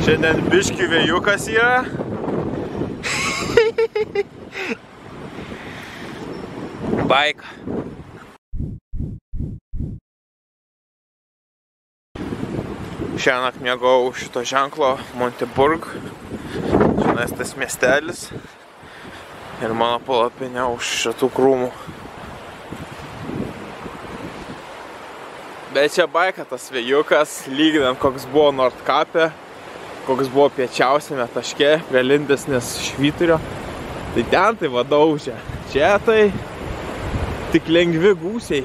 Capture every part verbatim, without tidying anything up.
Šiandien biškių vėjukas yra. Baika. Šiąnakt miegau už šito ženklo Monteburg. Šiandien tas miestelis. Ir mano palapinė už šitų krūmų. Bet čia baika tas vėjukas, lyginant koks buvo Nordkape, koks buvo piečiausiame taške prie Lindesnės švyturio. Tai ten tai vadaužia. Čia tai tik lengvi gūsiai.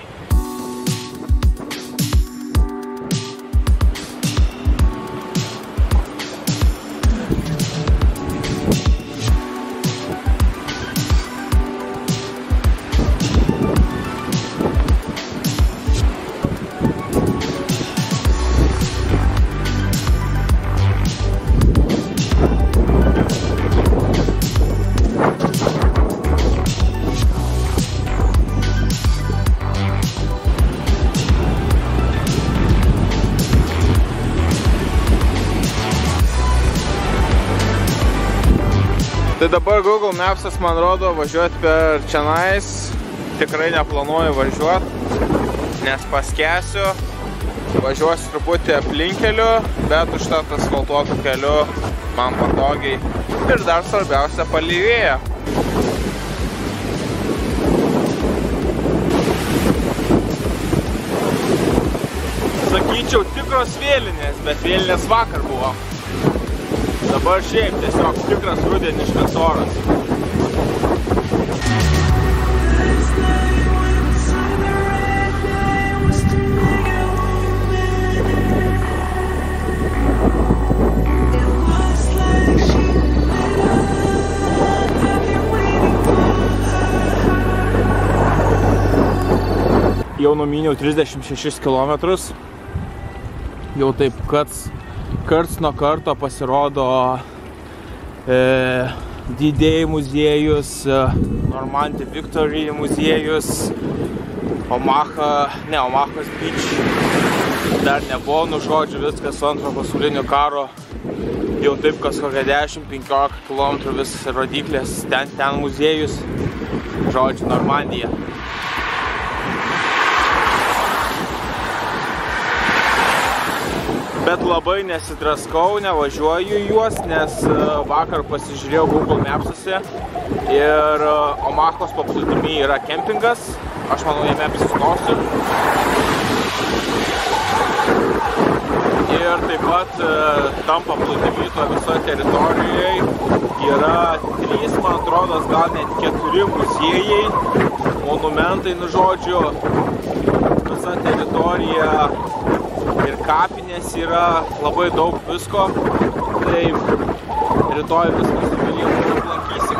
Tai dabar Google Maps'as man rodo važiuoti per čionais, tikrai neplanuoju važiuoti, nes paskęsiu, važiuosiu truputį aplinkeliu, bet užtat asfaltuotų keliu man patogiai ir dar svarbiausia palyvėja. Sakyčiau tikros vėlinės, bet vėlinės vakar buvo. Dabar šiaip tiesiog tikras rudeniškas oras. Jau numyniau trisdešimt šešis kilometrus. Jau taip, kad karts nuo karto pasirodo e, D-Day muziejus, e, Normandy Victory muziejus, Omaha, ne, Omahos Beach dar nebuvo, nu žodžiu, viskas su antro pasaulinio karo, jau taip kas kokia dešimt penkiolika kilometrų vis rodiklės, ten, ten muziejus, žodžiu, Normandija. Bet labai nesidraskau, nevažiuoju juos, nes vakar pasižiūrėjau Google Maps'uose ir Omahos paplūdimy yra kempingas. Aš manau, jame apsistosiu. Ir taip pat tam paplūdimy to visoje teritorijoje yra trys, man atrodo, gal net keturi muziejai, monumentai, nu žodžiu, visa teritorija ir kapinės yra, labai daug visko, tai rytoj viskas suvilėjau aplankysim.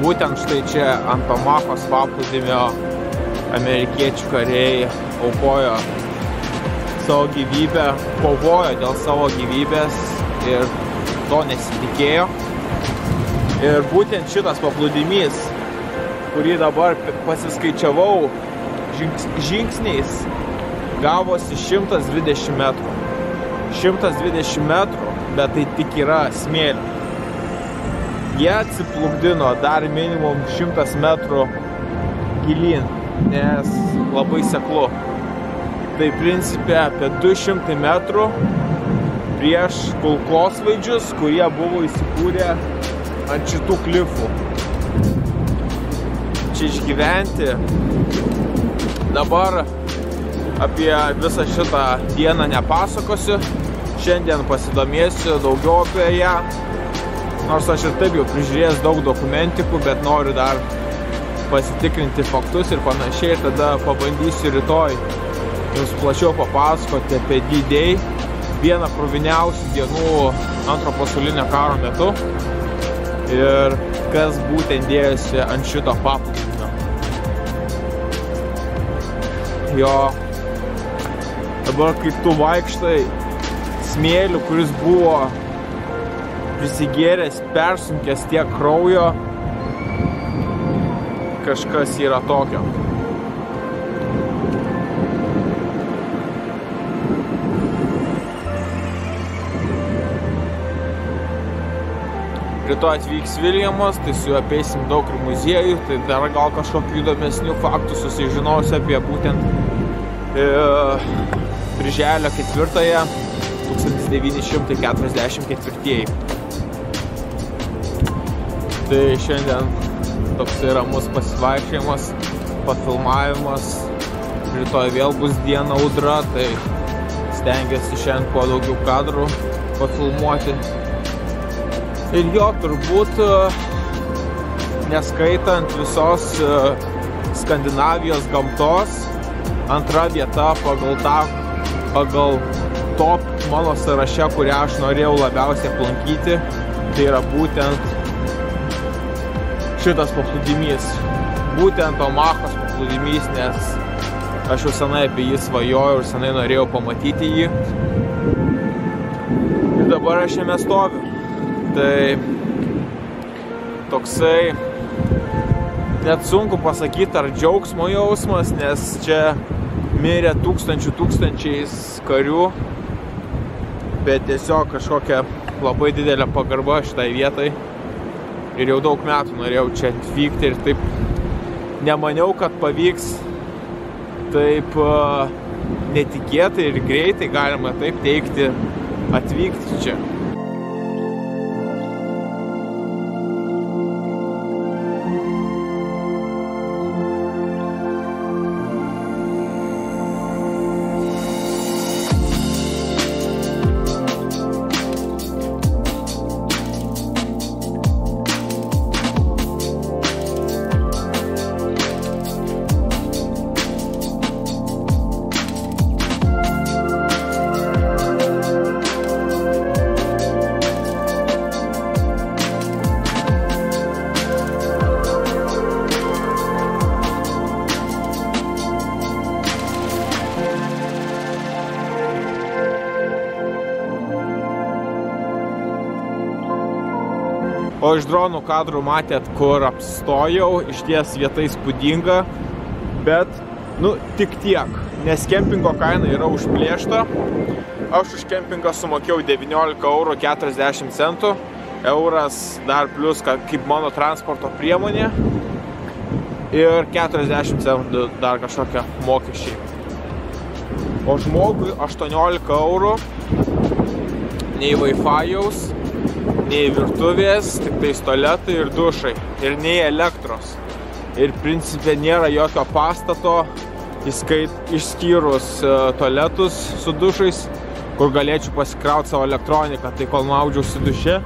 būtent štai čia ant Omahos paplūdimio amerikiečių kariai aukojo savo gyvybę, kovojo dėl savo gyvybės ir to nesitikėjo. Ir būtent šitas paplūdimys, kurį dabar pasiskaičiavau žingsniais, gavosi šimtas dvidešimt metrų. šimtas dvidešimt metrų, bet tai tik yra smėlio. Jie atsiplukdino dar minimum šimtas metrų gilyn, nes labai seklu. Tai principė apie du šimtai metrų prieš kulkosvaidžius, kurie buvo įsikūrę ant šitų klifų. Čia išgyventi. Dabar apie visą šitą dieną nepasakosiu. Šiandien pasidomėsiu daugiau apie ją. Nors aš ir taip jau prižiūrėjęs daug dokumentikų, bet noriu dar pasitikrinti faktus ir panašiai. Ir tada pabandysiu rytoj jums plačiau papasakoti apie D-Day, vieną kruviniausių dienų antro pasaulinio karo metu ir kas būtent dėjosi ant šito paplūdimio. Jo, dabar kai tu vaikštai smėliu, kuris buvo prisigėręs, persunkęs tiek kraujo, kažkas yra tokio. Rytoj atvyks Viljamas, tai su juo apeisim daug ir muziejų, tai dar gal kažkokių įdomesnių faktų susižinosiu apie būtent e, birželio ketvirtąją tūkstantis devyni šimtai keturiasdešimt ketvirtieji. Tai šiandien toks ramus pasivaikščiojimas, pafilmavimas, rytoj vėl bus diena audra, tai stengiuosi šiandien kuo daugiau kadrų pafilmuoti. Ir jo, turbūt, neskaitant visos Skandinavijos gamtos, antra vieta pagal tą, pagal top mano sąraše, kurią aš norėjau labiausiai aplankyti, tai yra būtent šitas paplūdimys. Būtent Omahos paplūdimys, nes aš jau senai apie jį svajojau ir senai norėjau pamatyti jį. Ir dabar aš jame stoviu. Tai toksai, net sunku pasakyti, ar džiaugsmo jausmas, nes čia mirė tūkstančių tūkstančiais karių, bet tiesiog kažkokia labai didelė pagarba šitai vietai. Ir jau daug metų norėjau čia atvykti ir taip nemaniau, kad pavyks taip netikėtai ir greitai, galima taip teikti, atvykti čia. O iš dronų kadrų matėt, kur apstojau, iš ties vieta įspūdinga, bet, nu, tik tiek, nes kempingo kaina yra užplėšta. Aš už kempingą sumokėjau devyniolika eurų keturiasdešimt centų, euras dar plus kaip mano transporto priemonė ir keturiasdešimt centų dar kažkokie mokesčiai. O žmogui aštuoniolika eurų, nei Wi-Fi'aus, nei virtuvės, tik tais tualetai ir dušai, ir nei elektros. Ir principė nėra jokio pastato, įskait, išskyrus uh, tualetus su dušais, kur galėčiau pasikrauti savo elektroniką. Tai kol maudžiausi duše,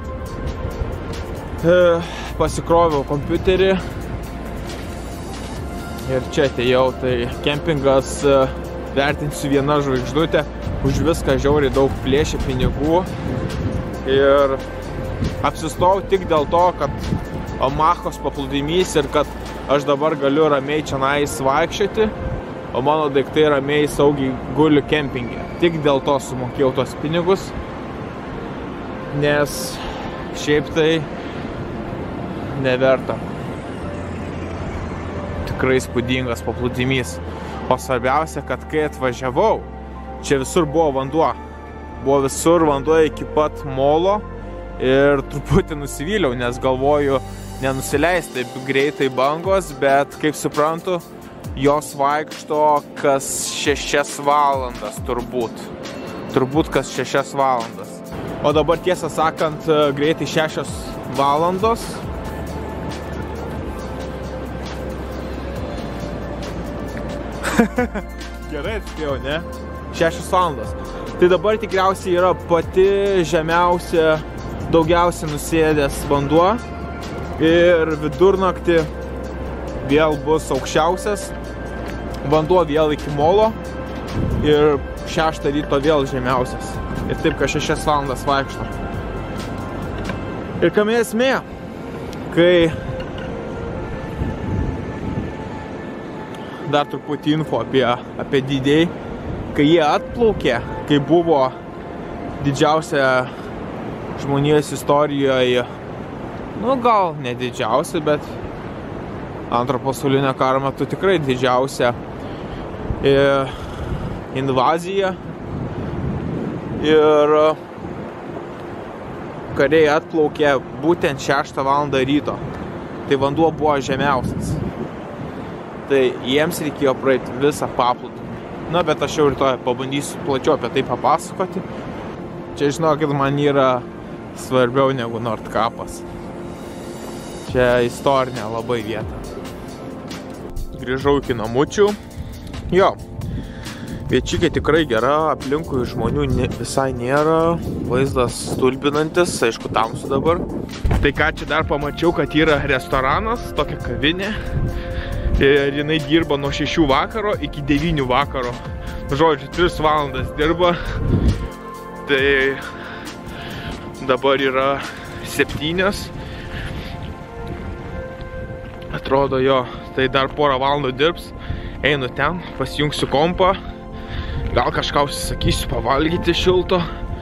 uh, pasikroviau kompiuterį ir čia atėjau. Tai kempingas uh, vertinsiu vieną žvaigždutę, už viską žiauriai daug plėšė pinigų. Ir apsistojau tik dėl to, kad Omahos paplūdimys ir kad aš dabar galiu ramiai čionais vaikščioti, o mano daiktai ramiai saugiai guli kempinge. Tik dėl to sumokėjau tos pinigus, nes šiaip tai neverta. Tikrai įspūdingas paplūdimys. O svarbiausia, kad kai atvažiavau, čia visur buvo vanduo. Buvo visur vanduo iki pat molo ir truputį nusivyliau, nes galvoju nenusileisti taip greitai bangos, bet kaip suprantu, jos vaikšto kas šešias valandas turbūt. Turbūt kas šešias valandas. O dabar tiesą sakant, greitai šešios valandos. Gerai atspėjau, ne? šešios valandos. Tai dabar tikriausiai yra pati žemiausia, daugiausiai nusėdęs vanduo. Ir vidurnaktį vėl bus aukščiausias. Vanduo vėl iki molo. Ir šeštą ryto vėl žemiausias. Ir taip, kad šešias valandas vaikšto. Ir kame esmė, kai dar truputį info apie, apie D-Day, kai jie atplaukė, kai buvo didžiausia žmonijos istorijoje, nu gal ne didžiausia, bet antro pasaulinio karo metu tikrai didžiausia e, invazija. Ir kariai atplaukė būtent šeštą valandą ryto. Tai vanduo buvo žemiausias. Tai jiems reikėjo praeiti visą paplūdimį. Na, bet aš jau rytoj pabandysiu plačiau apie tai papasakoti. Čia, žinokit, man yra svarbiau negu Nordkapas. Čia istorinė labai vieta. Grįžau iki namučių. Jo, viečiukė tikrai gera, aplinkui žmonių visai nėra. Vaizdas stulbinantis, aišku, tamsu dabar. Tai ką čia dar pamačiau, kad yra restoranas, tokia kavinė. Ir jinai dirba nuo šešių vakaro iki devynių vakaro. Žodžiu, tris valandas dirba. Tai dabar yra septynios. Atrodo, jo, tai dar porą valandų dirbs. Einu ten, pasijungsiu kompą. Gal kažką užsisakysiu pavalgyti šilto.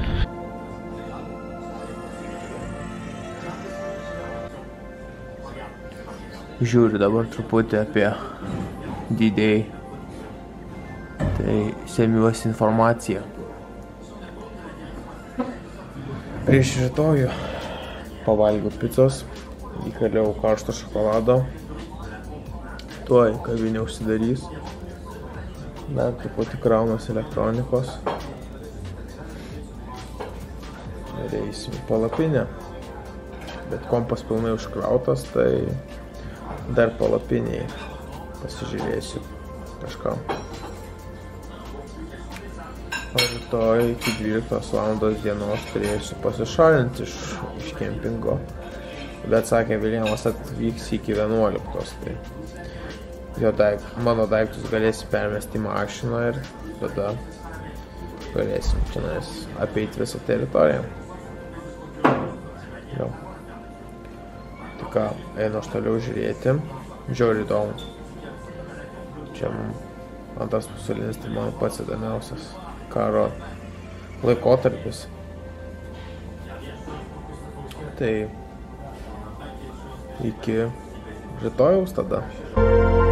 Žiūriu dabar truputį apie D-Day. Tai semiuosi informaciją. Prieš rytojų pavalgiau picos, įkaliau karšto šokolado. Tuoj kavinė užsidarys. Dar truputį kraunos elektronikos. Ir eisim į palapinę. Bet kompas pilnai užkrautas, tai dar palapiniai pasižiūrėsiu kažką. O rytoj iki dvyliktos valandos dienos turėsiu pasišalinti iš, iš kempingo. Bet sakė, Viljamas atvyks iki vienuoliktos. Tai jo daik, mano daiktus galėsi permesti į mašiną ir tada galėsim čia apeiti visą teritoriją. Jo. Tai ką, einu aš toliau žiūrėti. Žiauriai įdomu. Čia antras pasaulinis, tai mano pats įdomiausias karo laikotarpis. Tai iki rytojaus tada.